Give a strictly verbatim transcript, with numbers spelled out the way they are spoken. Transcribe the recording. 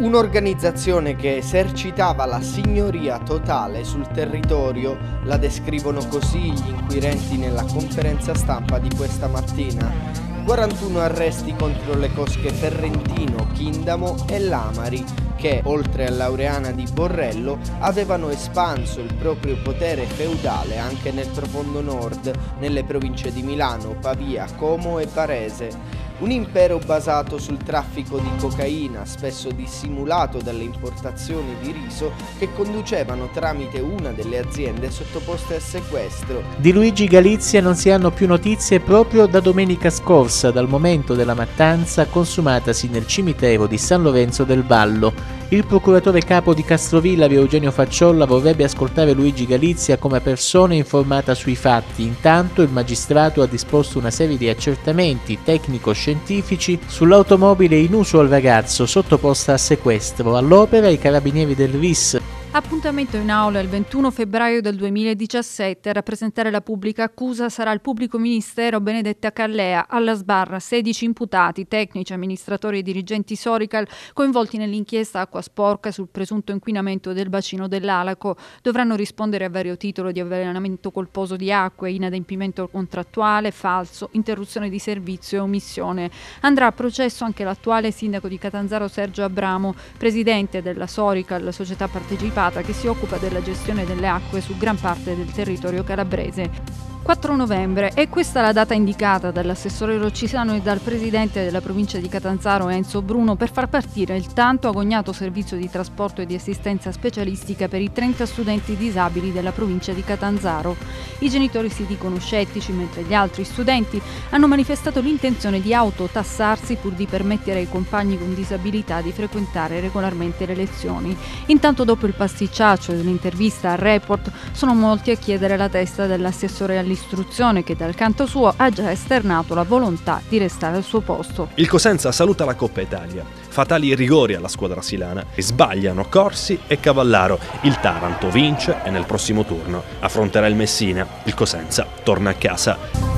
Un'organizzazione che esercitava la signoria totale sul territorio, la descrivono così gli inquirenti nella conferenza stampa di questa mattina. quarantuno arresti contro le cosche Ferrentino, Chindamo e Lamari, che, oltre all'Aureana di Borrello, avevano espanso il proprio potere feudale anche nel profondo nord, nelle province di Milano, Pavia, Como e Varese. Un impero basato sul traffico di cocaina, spesso dissimulato dalle importazioni di riso, che conducevano tramite una delle aziende sottoposte a sequestro. Di Luigi Galizia non si hanno più notizie proprio da domenica scorsa, dal momento della mattanza consumatasi nel cimitero di San Lorenzo del Vallo. Il procuratore capo di Castrovillari, Eugenio Facciolla, vorrebbe ascoltare Luigi Galizia come persona informata sui fatti. Intanto il magistrato ha disposto una serie di accertamenti tecnico-scientifici sull'automobile in uso al ragazzo sottoposta a sequestro. All'opera i carabinieri del R I S. Appuntamento in aula il ventuno febbraio del duemiladiciassette. A rappresentare la pubblica accusa sarà il pubblico ministero Benedetta Callea. Alla sbarra sedici imputati, tecnici, amministratori e dirigenti Sorical coinvolti nell'inchiesta Acqua Sporca sul presunto inquinamento del bacino dell'Alaco. Dovranno rispondere a vario titolo di avvelenamento colposo di acque, inadempimento contrattuale, falso, interruzione di servizio e omissione. Andrà a processo anche l'attuale sindaco di Catanzaro Sergio Abramo, presidente della Sorical, società partecipata che si occupa della gestione delle acque su gran parte del territorio calabrese. quattro novembre è questa la data indicata dall'assessore Roccisano e dal presidente della provincia di Catanzaro Enzo Bruno per far partire il tanto agognato servizio di trasporto e di assistenza specialistica per i trenta studenti disabili della provincia di Catanzaro. I genitori si dicono scettici, mentre gli altri studenti hanno manifestato l'intenzione di autotassarsi pur di permettere ai compagni con disabilità di frequentare regolarmente le lezioni. Intanto, dopo il pasticciaccio dell'intervista al Report, sono molti a chiedere la testa dell'assessore all'istruzione, che dal canto suo ha già esternato la volontà di restare al suo posto. Il Cosenza saluta la Coppa Italia. Fatali rigori alla squadra silana e sbagliano Corsi e Cavallaro. Il Taranto vince e nel prossimo turno affronterà il Messina. Il Cosenza torna a casa.